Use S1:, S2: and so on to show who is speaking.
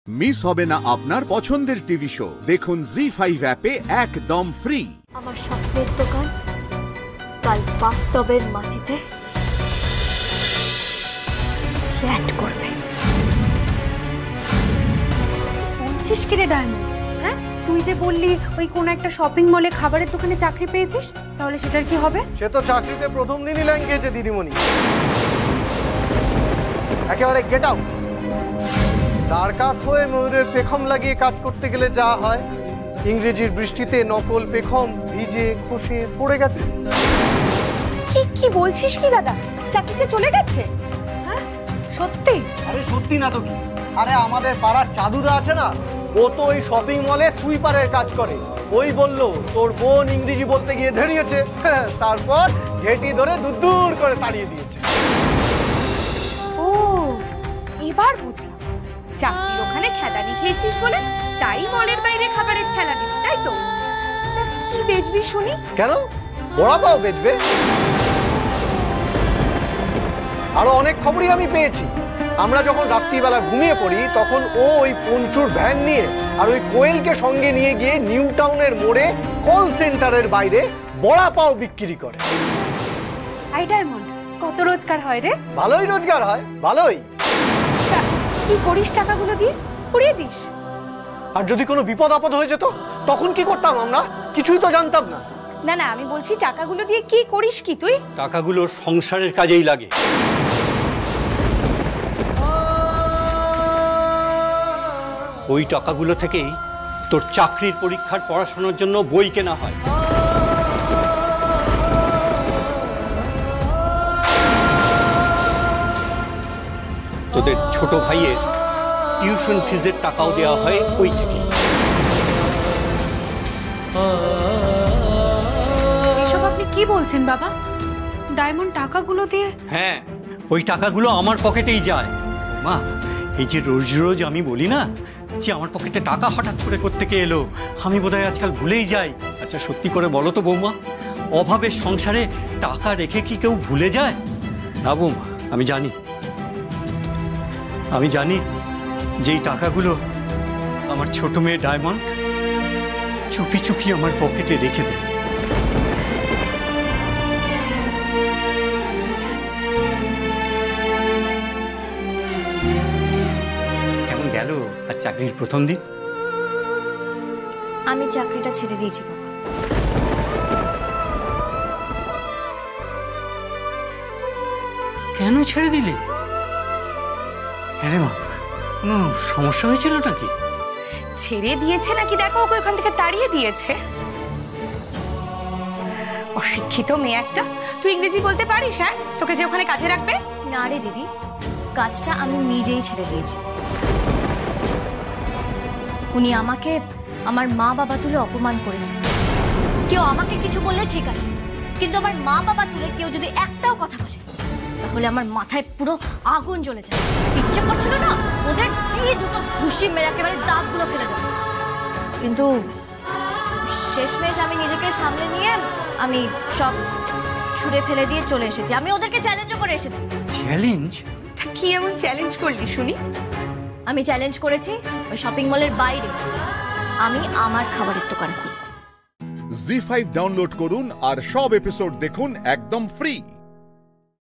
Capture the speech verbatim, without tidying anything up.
S1: Miss হবে না আপনার পছন্দের টিভি শো। দেখুন জি ফাইভ অ্যাপে একদম ফ্রি।
S2: আমার স্বপ্নের দোকান কাল বাস্তবের মাটিতে ফ্ল্যাট করবে।
S3: বলছিস কি রে ডায়মন্ড? হ্যাঁ, তুই যে বললি ওই কোন একটা শপিং মলে খাবারের দোকানে চাকরি পেয়েছিস, তাহলে সেটার কি হবে?
S4: সে তো চাকরিতে প্রথম দিনই লাইন খেয়েছে দিদিমণি। একেবারে গেট আউট। তার কাজ হয়ে ময়ূরের পেখম লাগিয়ে কাজ করতে গেলে যা হয়, ইংরেজির বৃষ্টিতে নকল পেখম ভিজে খসে পড়ে গেছে।
S3: কি কি বলছিস কি দাদা? চাকরিতে চলে গেছে? হ্যাঁ সত্যি?
S4: আরে সত্যি না তো কি। আরে আমাদের পাড়ার চাদুরা আছে না, ও তো ওই শপিং মলে সুইপারের কাজ করে। ওই বললো তোর বোন ইংরেজি বলতে গিয়ে ধরিয়েছে, তারপর ঘেটি ধরে দূর দূর করে তাড়িয়ে দিয়েছে।
S3: ও এবার বুঝলাম, চাকরির ওখানে খেদানি খেয়েছিস বলে তাই মলের বাইরে খাবারের ছেলা দিবি, তাই তো? কি বেচবি শুনি?
S4: কেন, বড়া পাও বেচবে? আরো অনেক খবরই আমি পেয়েছি। আমরা যখন রাত্রিবেলা ঘুমিয়ে পড়ি তখন ও ওই পঞ্চুর ভ্যান নিয়ে আর ওই কোয়েলকে সঙ্গে নিয়ে গিয়ে নিউ টাউনের মোড়ে কল সেন্টারের বাইরে বড়া পাও বিক্রি করে।
S3: আই ডায়মন্ড, কত রোজগার হয় রে?
S4: ভালোই রোজগার হয়, ভালোই।
S3: কি করিস টাকাগুলো দিয়ে? পুড়িয়ে দিস?
S4: আর যদি কোনো বিপদ আপদ হয়ে যেত তখন কি করতাম আমরা? কিছুই তো জানতাম না।
S3: না না, আমি বলছি টাকাগুলো দিয়ে কি করিস কি তুই?
S5: টাকাগুলো সংসারের কাজেই লাগে। ওই টাকাগুলো থেকেই তোর চাকরির পরীক্ষার পড়াশোনার জন্য বই কেনা হয়। তোদের ছোট ভাইয়ের টিউশন ফিজের টাকাও দেওয়া হয় ওই থেকেই।
S3: এসব আপনি কি বলছেন বাবা? ডায়মন্ড টাকাগুলো দিয়ে?
S5: হ্যাঁ, ওই টাকাগুলো আমার পকেটেই যায়। মা, এই যে রোজ রোজ আমি বলি না যে আমার পকেটে টাকা হঠাৎ করে কোত্থেকে এলো, আমি বোধহয় আজকাল ভুলেই যাই। আচ্ছা সত্যি করে বলো তো বৌমা, অভাবের সংসারে টাকা রেখে কি কেউ ভুলে যায়? না বৌমা, আমি জানি আমি জানি যে এই টাকাগুলো আমার ছোট মেয়ে ডায়মন্ড চুপি চুপি আমার পকেটে রেখে দেয়। কেমন গেল আর চাকরির প্রথম দিন?
S2: আমি চাকরিটা ছেড়ে দিয়েছি বাবা।
S5: কেন ছেড়ে দিলে? হ্যাঁ রে মা, কোনো সমস্যা হয়েছিল নাকি?
S3: ছেড়ে দিয়েছে নাকি দেখো, ওকে ওখান থেকে তাড়িয়ে দিয়েছে। অশিক্ষিত মেয়ে একটা। তুই ইংরেজি বলতে পারিস? হ্যাঁ, তোকে যে ওখানে কাজে রাখবে?
S2: না রে দিদি, কাজটা আমি নিজেই ছেড়ে দিয়েছি। উনি আমাকে আমার মা বাবা তুলে অপমান করেছে। কেউ আমাকে কিছু বললে ঠিক আছে, কিন্তু আমার মা বাবা তুলে কেউ যদি একটাও কথা বলে তাহলে আমার মাথায় পুরো আগুন জ্বলে যায়। ইচ্ছে করছিল না ওদের দিয়ে দুটো ঘুষি মেরে একেবারে দাঁতগুলো ফেলে দেবো, কিন্তু শেষমেশ আমি নিজেকে সামলে নিয়ে আমি সব ছুঁড়ে ফেলে দিয়ে চলে এসেছি। আমি ওদেরকে চ্যালেঞ্জও করে এসেছি।
S5: চ্যালেঞ্জ?
S3: কি এমন চ্যালেঞ্জ করলি শুনি?
S2: আমি চ্যালেঞ্জ করেছি ওই শপিং মলের বাইরে আমি আমার খাবারের দোকান খুলব।
S1: জি ফাইভ ডাউনলোড করুন আর সব এপিসোড দেখুন একদম ফ্রি।